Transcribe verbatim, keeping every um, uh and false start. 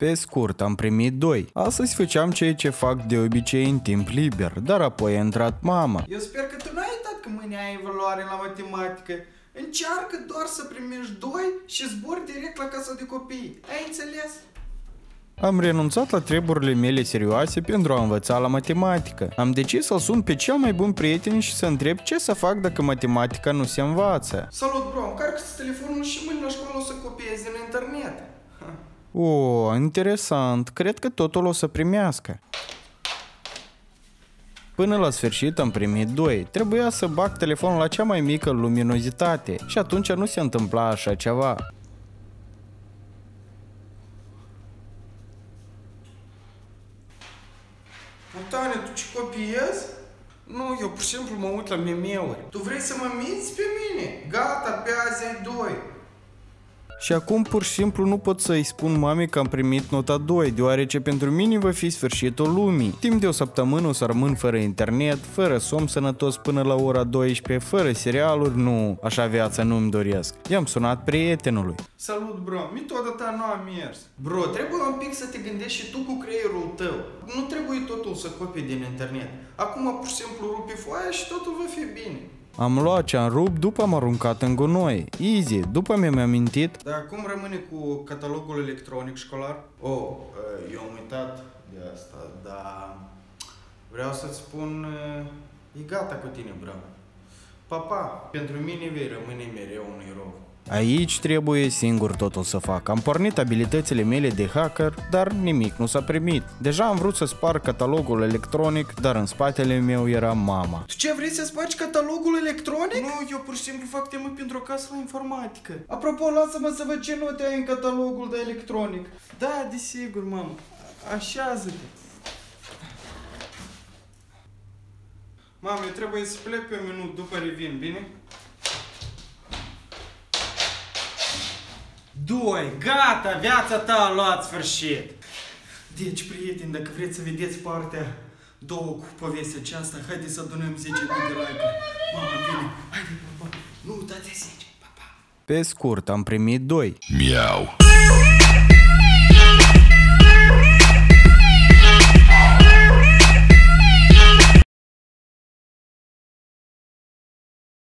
Pe scurt, am primit doi. Astăzi făceam ceea ce fac de obicei în timp liber, dar apoi a intrat mama. Eu sper că tu n-ai uitat că mâine ai evaluare la matematică. Încearcă doar să primești doi și zbori direct la casa de copii. Ai înțeles? Am renunțat la treburile mele serioase pentru a învăța la matematică. Am decis să-l sun pe cel mai bun prieten și să întreb ce să fac dacă matematica nu se învață. Salut, bro, încarcă-ți telefonul și mâine la școală o să copiezi din internet. O, interesant. Cred că totul o să primească. Până la sfârșit am primit doi. Trebuia să bag telefonul la cea mai mică luminozitate și atunci nu se întâmpla așa ceva. Putane, tu ce copiezi? Nu, eu pur și simplu mă uit la meme-uri. Tu vrei să mă minți pe mine? Gata, pe azi ai doi. Și acum pur și simplu nu pot să-i spun mamei că am primit nota doi, deoarece pentru mine va fi sfârșitul lumii. Timp de o săptămână o să rămân fără internet, fără somn sănătos până la ora douăsprezece, fără serialuri, nu, așa viața nu-mi doresc. I-am sunat prietenului. Salut, bro, metoda ta nu a mers. Bro, trebuie un pic să te gândești și tu cu creierul tău. Nu trebuie totul să copii din internet. Acum pur și simplu rupi foaia și totul va fi bine. Am luat ce-am rupt, după am aruncat în gunoi. Easy, după mi-am amintit. Dar cum rămâne cu catalogul electronic școlar? Oh, eu am uitat de asta, dar vreau să-ți spun, e gata cu tine, bro. Papa, pentru mine vei rămâne mereu un erou. Aici trebuie singur totul să fac. Am pornit abilitățile mele de hacker, dar nimic nu s-a primit. Deja am vrut să sparg catalogul electronic, dar în spatele meu era mama. Tu ce, vrei să spargi catalogul electronic? Nu, eu pur și simplu fac temă pentru o casă la informatică. Apropo, lasă-mă să văd ce note ai în catalogul de electronic. Da, desigur, mamă. Așează-te. Mamă, eu trebuie să plec pe un minut, după revin, bine? Doi, gata, viața ta a luat sfârșit. Deci, prieteni, dacă vreți să vedeți partea două cu povestea aceasta, haideți să adunăm zece mii de like-uri. Mama, bine, haide, papa, nu uitați zece, papa. Pe scurt, am primit doi. Miau.